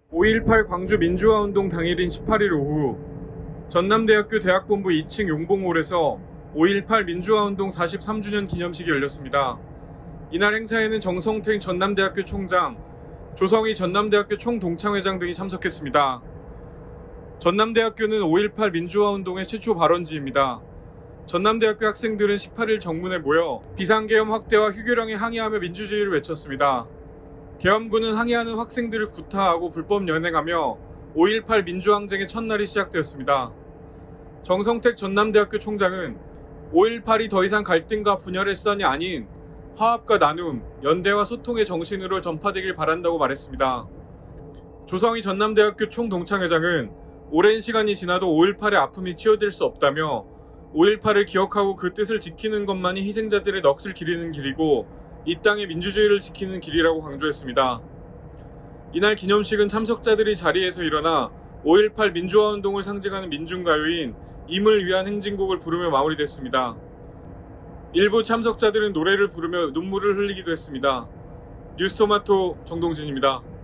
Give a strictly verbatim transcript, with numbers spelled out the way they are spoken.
오일팔 광주 민주화운동 당일인 십팔일 오후 전남대학교 대학본부 이 층 용봉홀에서 오일팔 민주화운동 사십삼 주년 기념식이 열렸습니다. 이날 행사에는 정성택 전남대학교 총장, 조성희 전남대학교 총동창회장 등이 참석했습니다. 전남대학교는 오일팔 민주화운동의 최초 발원지입니다. 전남대학교 학생들은 십팔일 정문에 모여 비상계엄 확대와 휴교령에 항의하며 민주주의를 외쳤습니다. 계엄군은 항의하는 학생들을 구타하고 불법 연행하며 오일팔 민주항쟁의 첫날이 시작되었습니다. 정성택 전남대학교 총장은 오일팔이 더 이상 갈등과 분열의 수단이 아닌 화합과 나눔, 연대와 소통의 정신으로 전파되길 바란다고 말했습니다. 조성희 전남대학교 총동창회장은 오랜 시간이 지나도 오일팔의 아픔이 치유될 수 없다며 오일팔을 기억하고 그 뜻을 지키는 것만이 희생자들의 넋을 기리는 길이고 이 땅의 민주주의를 지키는 길이라고 강조했습니다. 이날 기념식은 참석자들이 자리에서 일어나 오일팔 민주화운동을 상징하는 민중가요인 임을 위한 행진곡을 부르며 마무리됐습니다. 일부 참석자들은 노래를 부르며 눈물을 흘리기도 했습니다. 뉴스토마토 정동진입니다.